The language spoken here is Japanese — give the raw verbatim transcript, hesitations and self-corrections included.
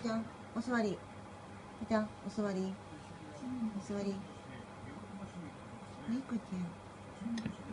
ちゃん、お座り。みちゃん、お座り。お座り。はい、こっちゃん。